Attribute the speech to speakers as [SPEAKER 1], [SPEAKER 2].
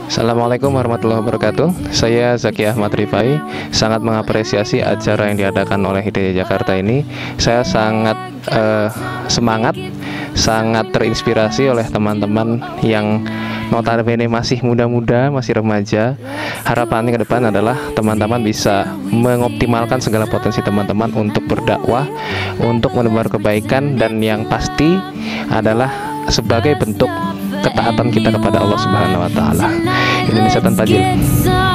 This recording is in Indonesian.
[SPEAKER 1] Assalamualaikum warahmatullahi wabarakatuh. Saya Zaki Ahmad Rifai. Sangat mengapresiasi acara yang diadakan oleh Hidayah Jakarta ini. Saya sangat semangat, sangat terinspirasi oleh teman-teman yang notabene masih muda-muda, masih remaja. Harapannya ke depan adalah teman-teman bisa mengoptimalkan segala potensi teman-teman untuk berdakwah, untuk menebar kebaikan, dan yang pasti adalah sebagai bentuk ketaatan kita kepada Allah Subhanahu wa taala. Indonesia tanpa jil.